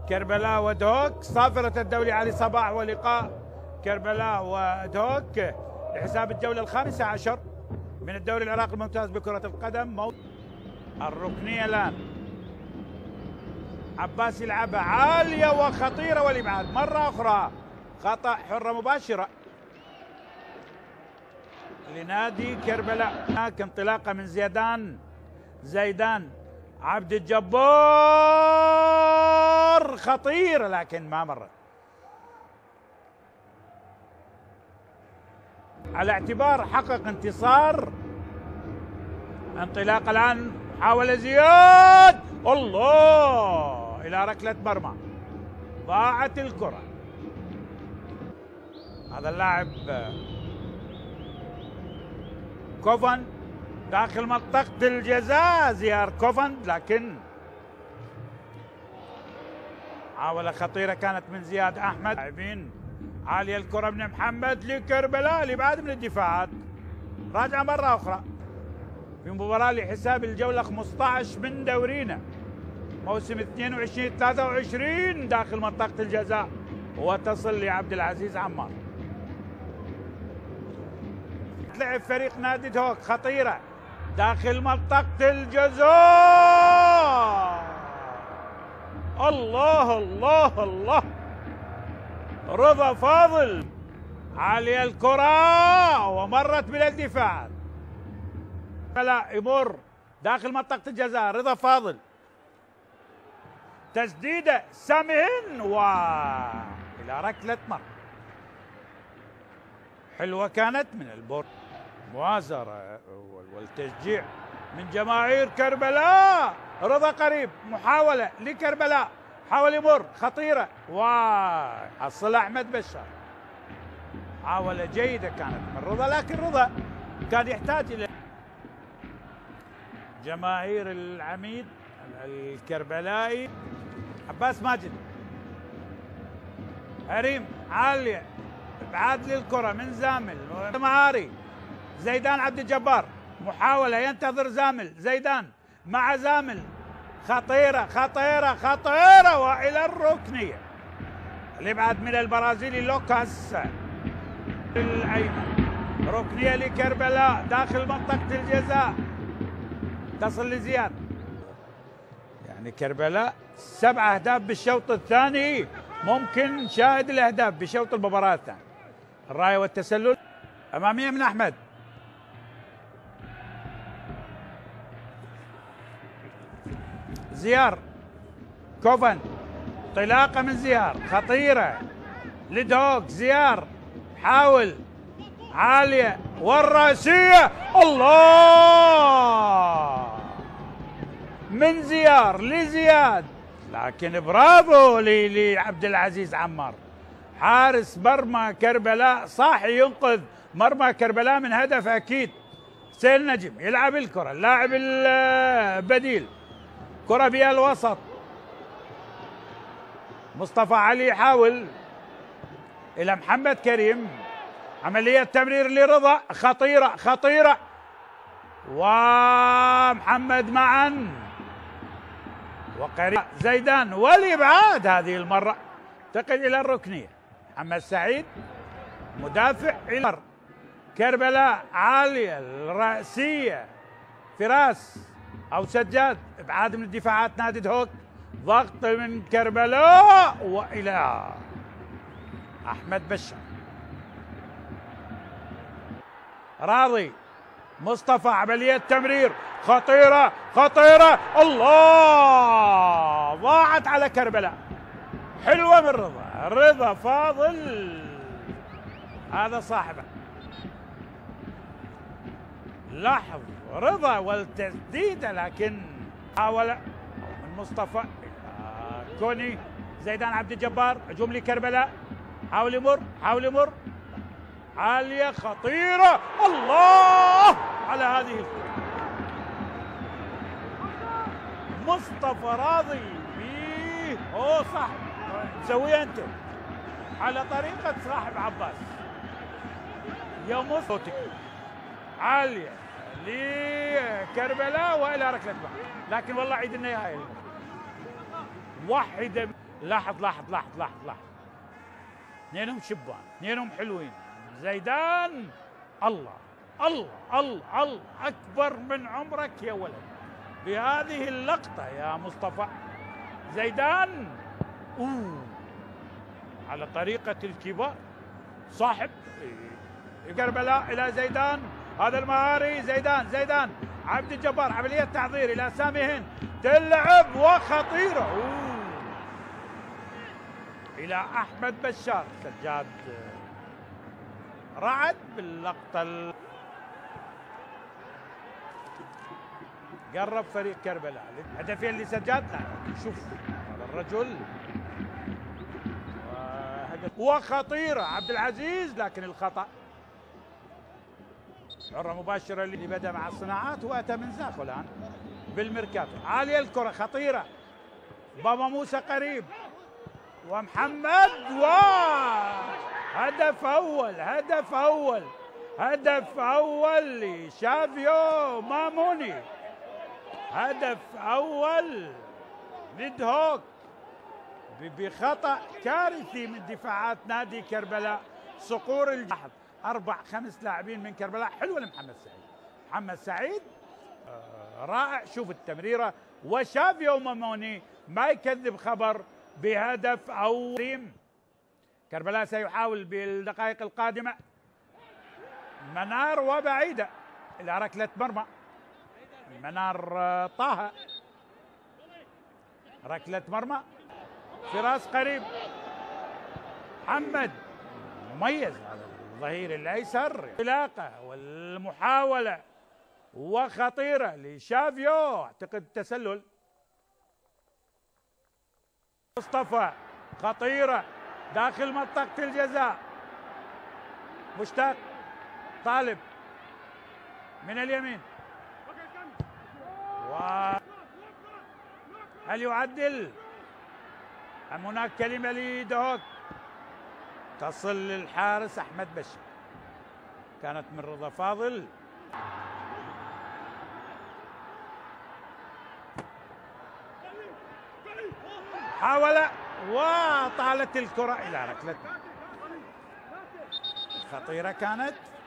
كربلاء ودهوك. صافرة الدولي علي صباح ولقاء كربلاء ودهوك لحساب الجولة الخامسة عشر من الدوري العراقي الممتاز بكرة القدم. الركنية الآن عباس يلعبها عالية وخطيرة والإبعاد مرة أخرى، خطأ حرة مباشرة لنادي كربلاء. هناك انطلاقة من زيدان عبد الجبار خطيرة لكن ما مرت، على اعتبار حقق انتصار. انطلاق الآن، حاول زياد، الله، إلى ركلة مرمى، ضاعت الكرة. هذا اللاعب كوفن داخل منطقة الجزاء، زيار كوفن، لكن محاولة خطيرة كانت من زياد أحمد. لاعبين عالية الكرة من محمد لكربلاء لبعد من الدفاعات. راجعة مرة أخرى في مباراة لحساب الجولة 15 من دورينا موسم 22-23 داخل منطقة الجزاء، وتصل لعبد العزيز عمار. لعب فريق نادي دهوك خطيرة داخل منطقة الجزاء، الله الله الله، رضا فاضل عالية الكرة ومرت من الدفاع. لا يمر داخل منطقة الجزاء، رضا فاضل، تسديدة سمين وإلى ركلة مرمى حلوة كانت من البورد. موازرة والتشجيع من جماهير كربلاء. رضا قريب، محاولة لكربلاء، حاول يمر، خطيرة وحصل أحمد بشار. محاولة جيدة كانت من رضا، لكن رضا كان يحتاج إلى جماهير العميد الكربلائي. عباس ماجد، هريم عالية، ابعاد للكرة من زامل معاري. زيدان عبد الجبار، محاولة ينتظر زامل، زيدان مع زامل، خطيرة خطيرة خطيرة وإلى الركنية. الإبعاد من البرازيلي لوكاس الأيمن. ركنية لكربلاء داخل منطقة الجزاء، تصل لزياد. يعني كربلاء 7 أهداف بالشوط الثاني، ممكن شاهد الأهداف بشوط المباراة الثاني. الراية والتسلل أمامية من أحمد، زيار كوفن، انطلاقة من زيار خطيرة لدهوك. زيار حاول، عالية والراسية، الله، من زيار لزياد، لكن برافو لعبد العزيز عمار، حارس مرمى كربلاء، صح ينقذ مرمى كربلاء من هدف اكيد. حسين نجم يلعب الكرة، اللاعب البديل، كرة بها الوسط، مصطفى علي يحاول الى محمد كريم، عملية تمرير لرضا، خطيرة خطيرة، ومحمد معا وقريب زيدان، والإبعاد هذه المرة تقل إلى الركنية. محمد سعيد مدافع إلى كربلاء، عالية الرأسية، فراس أو سجاد، إبعاد من الدفاعات نادي دهوك، ضغط من كربلاء وإلى أحمد بشار. راضي مصطفى، عملية تمرير خطيرة خطيرة، الله، ضاعت على كربلاء، حلوة من رضا فاضل، هذا صاحبه. لاحظ رضا والتسديدة، لكن حاول من مصطفى كوني. زيدان عبد الجبار، هجوم لكربلاء، حاول يمر، عالية خطيرة، الله على هذه الكرة. مصطفى راضي فيه، صح، تسويها انت على طريقة صاحب عباس يا مصطفى. عالية لكربلاء والى ركلة بحر، لكن والله عيد النهاية واحدة لاحظ لاحظ لاحظ لاحظ لاحظ، اثنينهم شبان، اثنينهم حلوين. زيدان الله الله الله الله، اكبر من عمرك يا ولد بهذه اللقطه يا مصطفى. زيدان على طريقه الكبار، صاحب كربلاء الى زيدان، هذا المهاري زيدان عبد الجبار، عمليه تحضير الى سامي هند، تلعب وخطيره الى احمد بشار. سجاد رعد باللقطه. قرب فريق كربلاء هدفين لسجاد. شوف هذا الرجل وخطيره عبد العزيز، لكن الخطا. حره مباشره اللي بدا مع الصناعات واتى من زاخو الان بالميركاتو. عاليه الكره خطيره، بابا موسى قريب ومحمد هدف اول لشافيو ماموني، هدف اول لدهوك بخطأ كارثي من دفاعات نادي كربلاء. صقور الجحد 4-5 لاعبين من كربلاء. حلوه لمحمد سعيد، محمد سعيد رائع. شوف التمريره، وشافيو ماموني ما يكذب خبر بهدف اول. كربلاء سيحاول بالدقائق القادمه. منار وبعيده الى ركله مرمى. منار طه، ركله مرمى، فراس قريب، محمد مميز هذا الظهير الايسر. العلاقه والمحاوله وخطيره لشافيو، اعتقد تسلل. مصطفى خطيره داخل منطقه الجزاء، مشتاق طالب من اليمين، هل يعدل أم هناك كلمة لدهوك؟ تصل للحارس أحمد بشار، كانت من رضا فاضل. حاول وطالت الكرة إلى ركلة. خطيرة كانت.